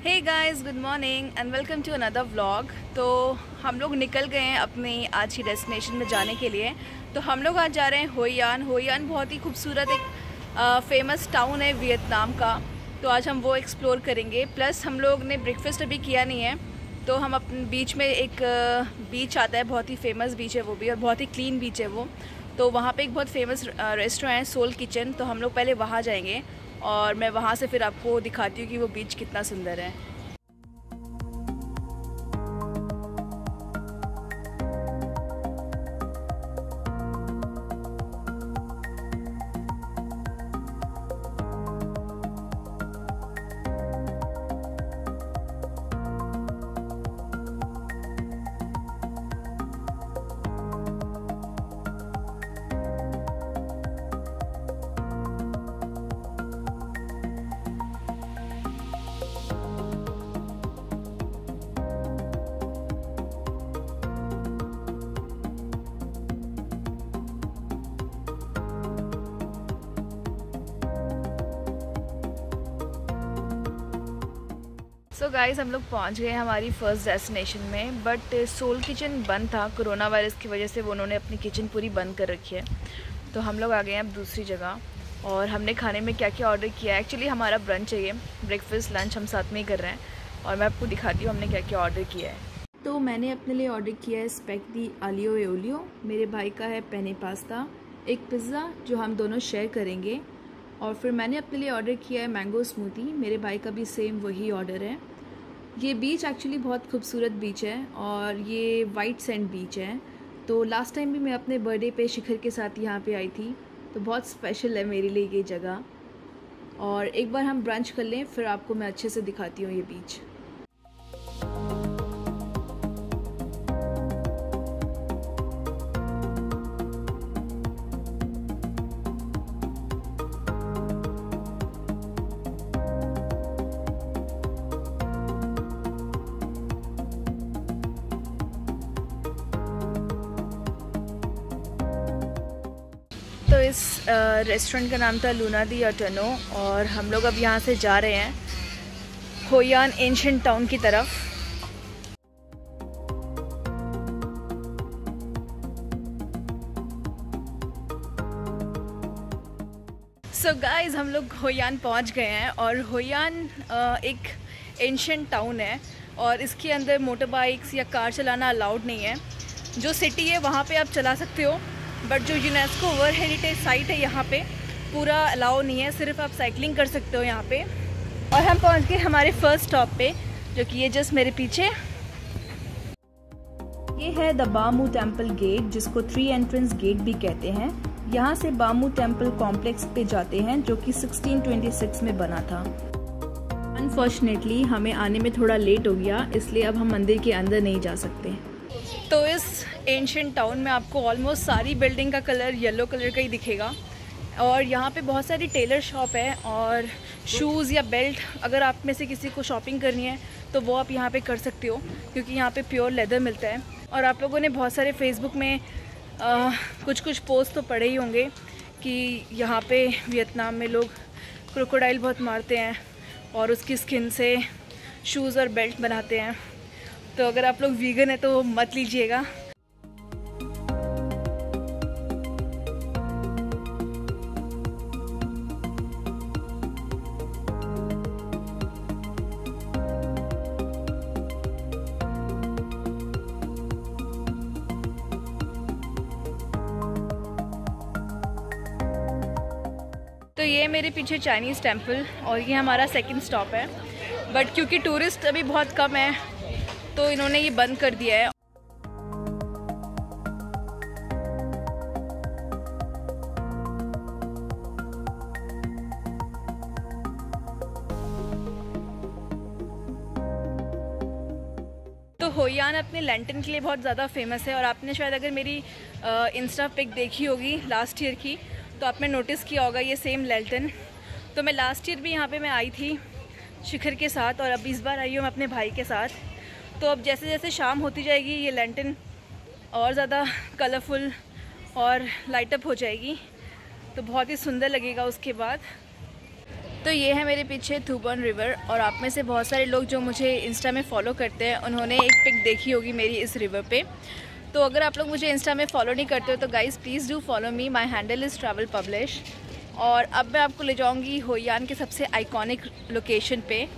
Hey guys, good morning and welcome to another vlog. तो हम लोग निकल गए हैं अपनी आज की डेस्टिनेशन में जाने के लिए। तो हम लोग आज जा रहे हैं होई आन। होई आन बहुत ही खूबसूरत एक फेमस टाउन है वियतनाम का। तो आज हम वो एक्सप्लोर करेंगे। प्लस हम लोग ने ब्रेकफास्ट अभी किया नहीं है, तो हम अपने बीच में एक बीच आता है, बहुत ही फेमस बीच है वो भी, और बहुत ही क्लीन बीच है वो। तो वहाँ पे एक बहुत फेमस रेस्टोरेंट है, सोल किचन। तो हम लोग पहले वहाँ जाएंगे और मैं वहाँ से फिर आपको दिखाती हूँ कि वो बीच कितना सुंदर है। सो गाइज़, हम लोग पहुंच गए हमारी फ़र्स्ट डेस्टिनेशन में। बट सोल किचन बंद था कोरोना वायरस की वजह से। वो उन्होंने अपनी किचन पूरी बंद कर रखी है। तो हम लोग आ गए हैं अब दूसरी जगह। और हमने खाने में क्या क्या ऑर्डर किया है, एक्चुअली हमारा ब्रंच है ये, ब्रेकफास्ट लंच हम साथ में ही कर रहे हैं। और मैं आपको दिखाती हूँ हमने क्या क्या ऑर्डर किया है। तो मैंने अपने लिए ऑर्डर किया है स्पेगेटी आलियो ए ओलियो। मेरे भाई का है पेने पास्ता, एक पिज़्ज़ा जो हम दोनों शेयर करेंगे। और फिर मैंने अपने लिए ऑर्डर किया है मैंगो स्मूदी। मेरे भाई का भी सेम वही ऑर्डर है। ये बीच एक्चुअली बहुत खूबसूरत बीच है और ये वाइट सैंड बीच है। तो लास्ट टाइम भी मैं अपने बर्थडे पे शिखर के साथ यहाँ पे आई थी, तो बहुत स्पेशल है मेरे लिए ये जगह। और एक बार हम ब्रंच कर लें, फिर आपको मैं अच्छे से दिखाती हूँ ये बीच। तो इस रेस्टोरेंट का नाम था लूना दी अटनो। और हम लोग अब यहाँ से जा रहे हैं होई आन एंशिएंट टाउन की तरफ। सो गाइज, हम लोग होई आन पहुँच गए हैं। और होई आन एक एंशिएंट टाउन है और इसके अंदर मोटर बाइक्स या कार चलाना अलाउड नहीं है। जो सिटी है वहाँ पे आप चला सकते हो, बट जो यूनेस्को वर्ल्ड हेरिटेज साइट है यहाँ पे पूरा अलाउ नहीं है, सिर्फ आप साइकिलिंग कर सकते हो यहाँ पे। और हम पहुँच गए हमारे फर्स्ट स्टॉप पे, जो कि ये जस्ट मेरे पीछे। ये है द बामू टेम्पल गेट, जिसको 3 एंट्रेंस गेट भी कहते हैं। यहाँ से बामू टेम्पल कॉम्प्लेक्स पे जाते हैं, जो कि 1626 में बना था। अनफॉर्चुनेटली हमें आने में थोड़ा लेट हो गया, इसलिए अब हम मंदिर के अंदर नहीं जा सकते। तो इस एंशिएंट टाउन में आपको ऑलमोस्ट सारी बिल्डिंग का कलर येलो कलर का ही दिखेगा। और यहाँ पे बहुत सारी टेलर शॉप है और शूज़ या बेल्ट, अगर आप में से किसी को शॉपिंग करनी है तो वो आप यहाँ पे कर सकते हो, क्योंकि यहाँ पे प्योर लेदर मिलता है। और आप लोगों ने बहुत सारे फेसबुक में कुछ पोस्ट तो पढ़े ही होंगे कि यहाँ पे वियतनाम में लोग क्रोकोडाइल बहुत मारते हैं और उसकी स्किन से शूज़ और बेल्ट बनाते हैं। तो अगर आप लोग वीगन है तो मत लीजिएगा। तो ये मेरे पीछे चाइनीज़ टेम्पल और ये हमारा सेकंड स्टॉप है। बट क्योंकि टूरिस्ट अभी बहुत कम है तो इन्होंने ये बंद कर दिया है। तो होई आन अपने लैंटर्न के लिए बहुत ज़्यादा फेमस है। और आपने शायद अगर मेरी इंस्टा पिक देखी होगी लास्ट ईयर की, तो आपने नोटिस किया होगा ये सेम लैंटर्न। तो मैं लास्ट ईयर भी यहाँ पे मैं आई थी शिखर के साथ, और अब इस बार आई हूँ मैं अपने भाई के साथ। तो अब जैसे जैसे शाम होती जाएगी ये लैंटर्न और ज़्यादा कलरफुल और लाइट अप हो जाएगी, तो बहुत ही सुंदर लगेगा उसके बाद। तो ये है मेरे पीछे थू बॉन रिवर, और आप में से बहुत सारे लोग जो मुझे इंस्टा में फॉलो करते हैं उन्होंने एक पिक देखी होगी मेरी इस रिवर पे। तो अगर आप लोग मुझे इंस्टा में फॉलो नहीं करते हो तो guys please do follow me, my handle is travel publish. और अब मैं आपको ले जाऊँगी होयान के सबसे आइकॉनिक लोकेशन पे।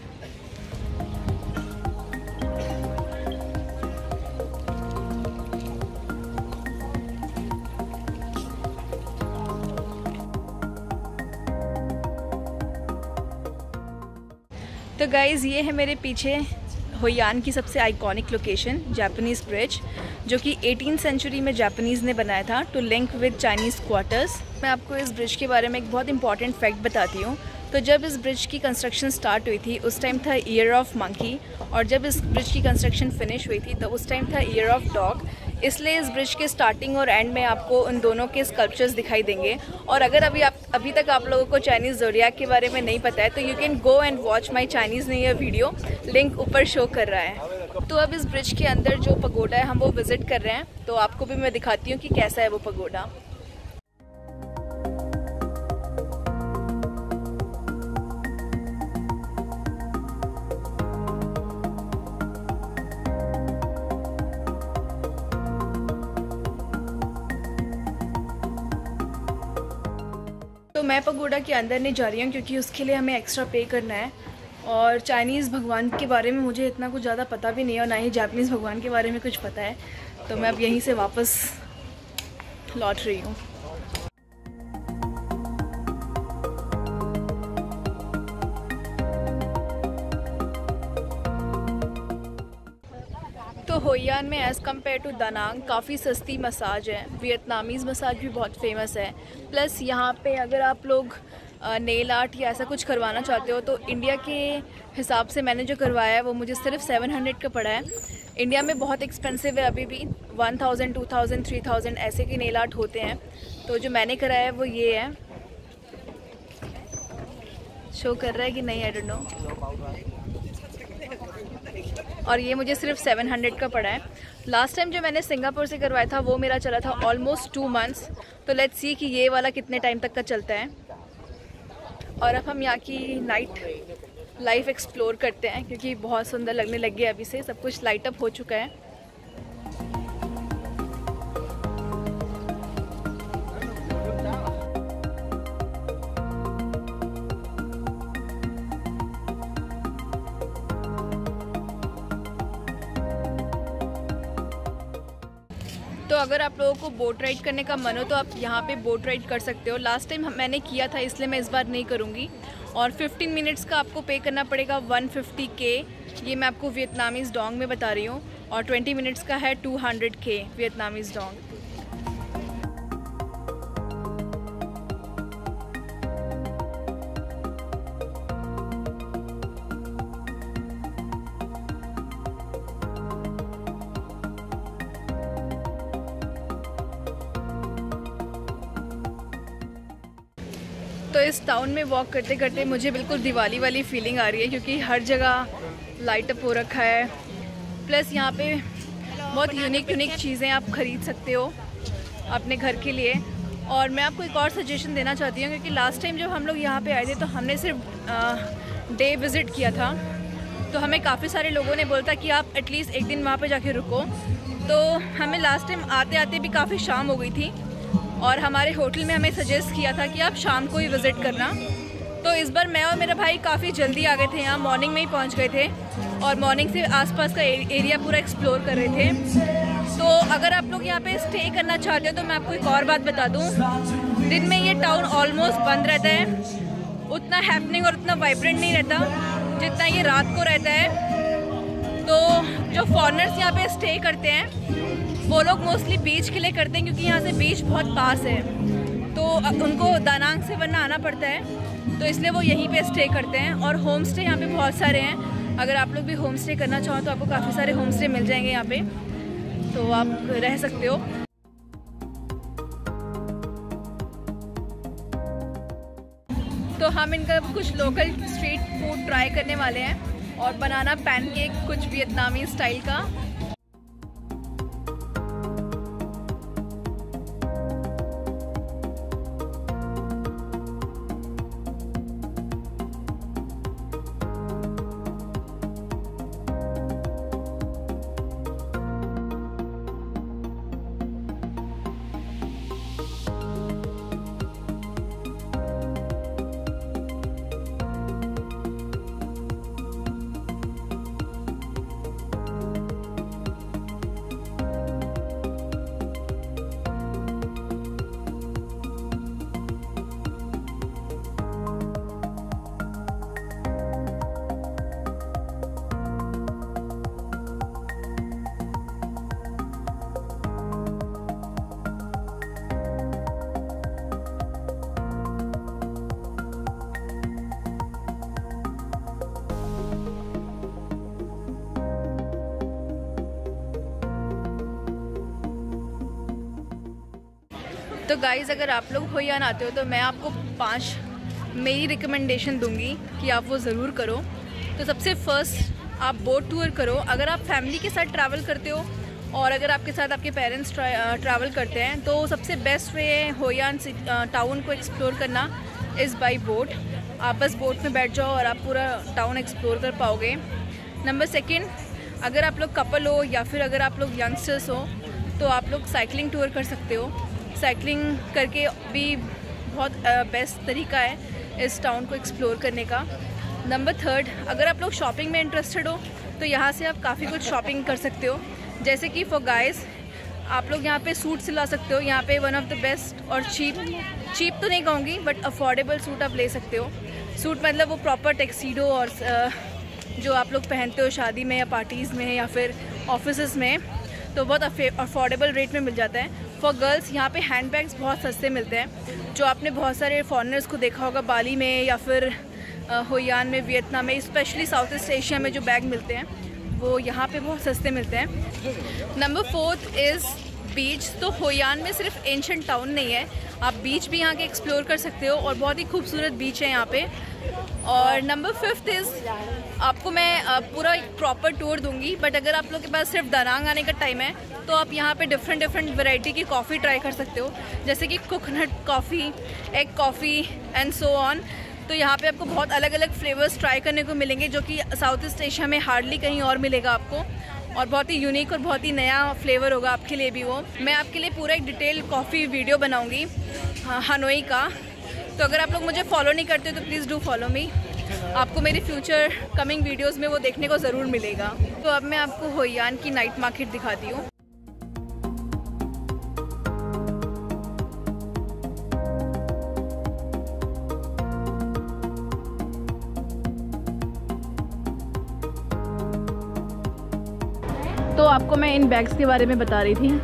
तो गाइज़ ये है मेरे पीछे होयान की सबसे आइकॉनिक लोकेशन, जापानीज़ ब्रिज, जो कि 18th सेंचुरी में जापानीज़ ने बनाया था to link with Chinese quarters. मैं आपको इस ब्रिज के बारे में एक बहुत इंपॉर्टेंट फैक्ट बताती हूँ। तो जब इस ब्रिज की कंस्ट्रक्शन स्टार्ट हुई थी उस टाइम था ईयर ऑफ मंकी, और जब इस ब्रिज की कंस्ट्रक्शन फिनिश हुई थी तो उस टाइम था ईयर ऑफ डॉग। इसलिए इस ब्रिज के स्टार्टिंग और एंड में आपको उन दोनों के स्कल्पचर्स दिखाई देंगे। और अगर अभी तक आप लोगों को चाइनीज़ ज़ोडियाक के बारे में नहीं पता है तो you can go and watch my Chinese new year video, link ऊपर शो कर रहा है। तो अब इस ब्रिज के अंदर जो पगोडा है हम वो विज़िट कर रहे हैं, तो आपको भी मैं दिखाती हूँ कि कैसा है वो पगोडा। तो मैं पगोडा के अंदर नहीं जा रही हूँ क्योंकि उसके लिए हमें एक्स्ट्रा पे करना है, और चाइनीज़ भगवान के बारे में मुझे इतना कुछ ज़्यादा पता भी नहीं है और ना ही जापानीज़ भगवान के बारे में कुछ पता है। तो मैं अब यहीं से वापस लौट रही हूँ। तो होयान में एज़ कम्पेयर टू दानांग काफ़ी सस्ती मसाज है। वियतनामीज़ मसाज भी बहुत फेमस है। प्लस यहाँ पे अगर आप लोग नेल आर्ट या ऐसा कुछ करवाना चाहते हो तो इंडिया के हिसाब से मैंने जो करवाया है वो मुझे सिर्फ 700 का पड़ा है। इंडिया में बहुत एक्सपेंसिव है, अभी भी 1000, 2000, 3000 ऐसे के नेल आर्ट होते हैं। तो जो मैंने कराया है वो ये है, शो कर रहा है कि नहीं आई डोंट नो, और ये मुझे सिर्फ 700 का पड़ा है। लास्ट टाइम जो मैंने सिंगापुर से करवाया था वो मेरा चला था ऑलमोस्ट 2 मंथ्स। तो लेट्स सी कि ये वाला कितने टाइम तक का चलता है। और अब हम यहाँ की नाइट लाइफ एक्सप्लोर करते हैं क्योंकि बहुत सुंदर लगने लग गया, अभी से सब कुछ लाइट अप हो चुका है। तो अगर आप लोगों को बोट राइड करने का मन हो तो आप यहाँ पे बोट राइड कर सकते हो। लास्ट टाइम मैंने किया था इसलिए मैं इस बार नहीं करूँगी। और 15 मिनट्स का आपको पे करना पड़ेगा 150K, ये मैं आपको वियतनामीज़ डोंग में बता रही हूँ, और 20 मिनट्स का है 200K वियतनामीज़ डोंग। तो इस टाउन में वॉक करते करते मुझे बिल्कुल दिवाली वाली फीलिंग आ रही है क्योंकि हर जगह लाइट अप हो रखा है। प्लस यहाँ पे बहुत यूनिक चीज़ें आप ख़रीद सकते हो अपने घर के लिए। और मैं आपको एक और सजेशन देना चाहती हूँ क्योंकि लास्ट टाइम जब हम लोग यहाँ पे आए थे तो हमने सिर्फ डे विज़िट किया था, तो हमें काफ़ी सारे लोगों ने बोला था कि आप एटलीस्ट एक दिन वहाँ पे जाके रुको। तो हमें लास्ट टाइम आते आते भी काफ़ी शाम हो गई थी और हमारे होटल में हमें सजेस्ट किया था कि आप शाम को ही विज़िट करना। तो इस बार मैं और मेरा भाई काफ़ी जल्दी आ गए थे, यहाँ मॉर्निंग में ही पहुँच गए थे और मॉर्निंग से आसपास का एरिया पूरा एक्सप्लोर कर रहे थे। तो अगर आप लोग यहाँ पे स्टे करना चाहते हो तो मैं आपको एक और बात बता दूँ, दिन में ये टाउन ऑलमोस्ट बंद रहता है, उतना हैपनिंग और उतना वाइब्रेंट नहीं रहता जितना ये रात को रहता है। तो जो फॉरेनर्स यहाँ पे स्टे करते हैं वो लोग मोस्टली बीच के लिए करते हैं क्योंकि यहाँ से बीच बहुत पास है, तो उनको दानांग से वरना आना पड़ता है, तो इसलिए वो यहीं पे स्टे करते हैं। और होम स्टे यहाँ पे बहुत सारे हैं, अगर आप लोग भी होम स्टे करना चाहो तो आपको काफ़ी सारे होम स्टे मिल जाएंगे यहाँ पे, तो आप रह सकते हो। तो हम इनका कुछ लोकल स्ट्रीट फूड ट्राई करने वाले हैं और बनाना पैनकेक कुछ वियतनामी स्टाइल का। तो गाइज़ अगर आप लोग होयान आते हो तो मैं आपको 5 मेरी रिकमेंडेशन दूंगी कि आप वो ज़रूर करो। तो सबसे फर्स्ट आप बोट टूर करो। अगर आप फैमिली के साथ ट्रैवल करते हो और अगर आपके साथ आपके पेरेंट्स ट्रैवल करते हैं तो सबसे बेस्ट वे है होयान टाउन को एक्सप्लोर करना इज़ बाई बोट। आप बस बोट में बैठ जाओ और आप पूरा टाउन एक्सप्लोर कर पाओगे। नंबर सेकेंड, अगर आप लोग कपल हो या फिर अगर आप लोग यंगस्टर्स हो तो आप लोग साइकिलिंग टूर कर सकते हो। साइकिलिंग करके भी बहुत बेस्ट तरीका है इस टाउन को एक्सप्लोर करने का। नंबर थर्ड, अगर आप लोग शॉपिंग में इंटरेस्टेड हो तो यहाँ से आप काफ़ी कुछ शॉपिंग कर सकते हो। जैसे कि फॉर गाइस आप लोग यहाँ पे सूट सिला सकते हो। यहाँ पे वन ऑफ द बेस्ट और चीप तो नहीं कहूँगी बट अफोर्डेबल सूट आप ले सकते हो। सूट मतलब वो प्रॉपर टेक्सीडो और जो आप लोग पहनते हो शादी में या पार्टीज़ में या फिर ऑफिस में, तो बहुत अफोर्डेबल रेट में मिल जाता है। फॉर गर्ल्स यहाँ पे हैंड बैग्स बहुत सस्ते मिलते हैं। जो आपने बहुत सारे फॉरेनर्स को देखा होगा बाली में या फिर होयान में, वियतनाम में, स्पेशली साउथ ईस्ट एशिया में जो बैग मिलते हैं वो यहाँ पे बहुत सस्ते मिलते हैं। Number fourth is beach. तो होयान में सिर्फ एंशिएंट टाउन नहीं है, आप बीच भी यहाँ के एक्सप्लोर कर सकते हो और बहुत ही खूबसूरत बीच है यहाँ पे। और नंबर फिफ्थ इज़ आपको मैं पूरा एक प्रॉपर टूर दूंगी बट अगर आप लोग के पास सिर्फ दानांग आने का टाइम है तो आप यहाँ पे डिफरेंट वैरायटी की कॉफ़ी ट्राई कर सकते हो, जैसे कि coconut coffee, egg coffee and so on. तो यहाँ पे आपको बहुत अलग अलग फ्लेवर्स ट्राई करने को मिलेंगे जो कि साउथ ईस्ट एशिया में हार्डली कहीं और मिलेगा आपको, और बहुत ही यूनिक और बहुत ही नया फ्लेवर होगा आपके लिए भी वो। मैं आपके लिए पूरा एक डिटेल कॉफ़ी वीडियो बनाऊँगी हनोई का। तो अगर आप लोग मुझे फॉलो नहीं करते तो प्लीज़ डू फॉलो मी। आपको मेरे फ्यूचर कमिंग वीडियोस में वो देखने को ज़रूर मिलेगा। तो अब मैं आपको होयान की नाइट मार्केट दिखाती हूँ। तो आपको मैं इन बैग्स के बारे में बता रही थी।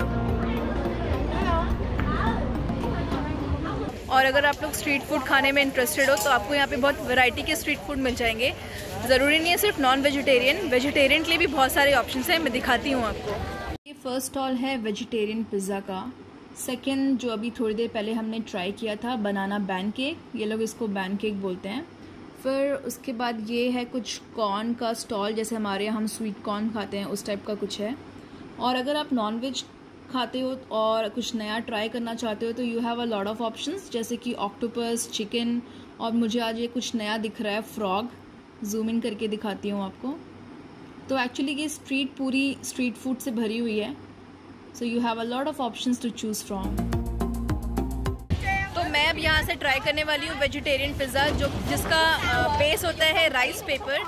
और अगर आप लोग स्ट्रीट फूड खाने में इंटरेस्टेड हो तो आपको यहाँ पे बहुत वैरायटी के स्ट्रीट फूड मिल जाएंगे। ज़रूरी नहीं है सिर्फ नॉन वेजिटेरियन, वेजिटेरियन के लिए भी बहुत सारे ऑप्शंस हैं। मैं दिखाती हूँ आपको। ये फर्स्ट स्टॉल है वेजिटेरियन पिज़्ज़ा का। सेकंड जो अभी थोड़ी देर पहले हमने ट्राई किया था बनाना बैन केक, ये लोग इसको बैन केक बोलते हैं। फिर उसके बाद ये है कुछ कॉर्न का स्टॉल, जैसे हमारे यहाँ हम स्वीट कॉर्न खाते हैं उस टाइप का कुछ है। और अगर आप नॉन वेज खाते हो और कुछ नया ट्राई करना चाहते हो तो you have a lot of options, जैसे कि ऑक्टोपस, चिकन, और मुझे आज ये कुछ नया दिख रहा है फ्रॉग। जूम इन करके दिखाती हूँ आपको। तो एक्चुअली ये स्ट्रीट पूरी स्ट्रीट फूड से भरी हुई है, so you have a lot of options to choose from. तो मैं अब यहाँ से ट्राई करने वाली हूँ वेजिटेरियन पिज़्ज़ा जिसका बेस होता है राइस पेपर।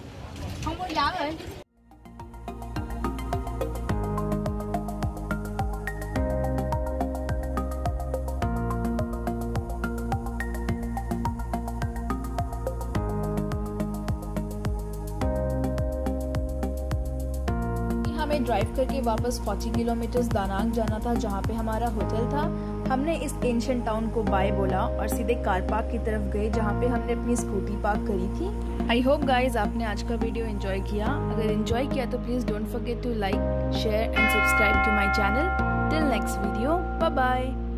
हमें ड्राइव करके वापस 40 किलोमीटर्स दानांग जाना था जहाँ पे हमारा होटल था। हमने इस एंशिएंट टाउन को बाय बोला और सीधे कार पार्क की तरफ गए जहाँ पे हमने अपनी स्कूटी पार्क करी थी। आई होप गाइज आपने आज का वीडियो एंजॉय किया। अगर एंजॉय किया तो please don't forget to like, share and subscribe to my channel. Till next video, bye bye.